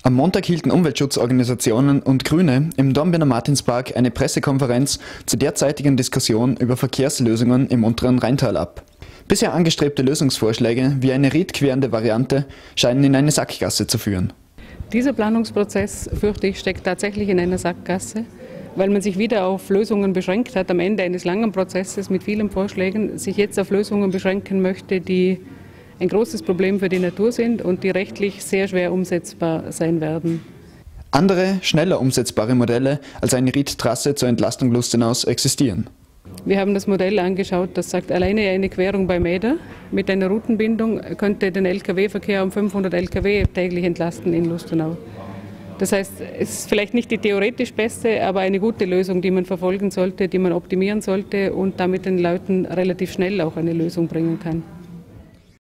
Am Montag hielten Umweltschutzorganisationen und Grüne im Dornbirner Martinspark eine Pressekonferenz zur derzeitigen Diskussion über Verkehrslösungen im unteren Rheintal ab. Bisher angestrebte Lösungsvorschläge wie eine riedquerende Variante scheinen in eine Sackgasse zu führen. Dieser Planungsprozess, fürchte ich, steckt tatsächlich in einer Sackgasse, weil man sich wieder auf Lösungen beschränkt hat, am Ende eines langen Prozesses mit vielen Vorschlägen, sich jetzt auf Lösungen beschränken möchte, die ein großes Problem für die Natur sind und die rechtlich sehr schwer umsetzbar sein werden. Andere, schneller umsetzbare Modelle als eine Riedtrasse zur Entlastung Lustenaus existieren. Wir haben das Modell angeschaut, das sagt, alleine eine Querung bei Mäder mit einer Routenbindung könnte den Lkw-Verkehr um 500 Lkw täglich entlasten in Lustenau. Das heißt, es ist vielleicht nicht die theoretisch beste, aber eine gute Lösung, die man verfolgen sollte, die man optimieren sollte und damit den Leuten relativ schnell auch eine Lösung bringen kann.